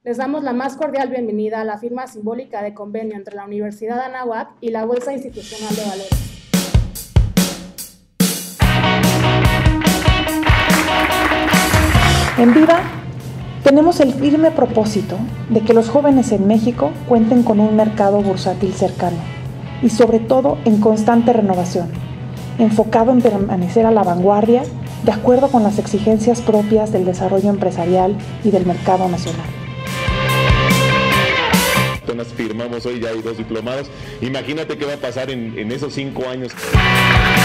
Les damos la más cordial bienvenida a la firma simbólica de convenio entre la Universidad Anáhuac y la Bolsa Institucional de Valores. En Viva tenemos el firme propósito de que los jóvenes en México cuenten con un mercado bursátil cercano y sobre todo en constante renovación, enfocado en permanecer a la vanguardia de acuerdo con las exigencias propias del desarrollo empresarial y del mercado nacional. Firmamos hoy, ya hay 2 diplomados. Imagínate qué va a pasar en esos 5 años.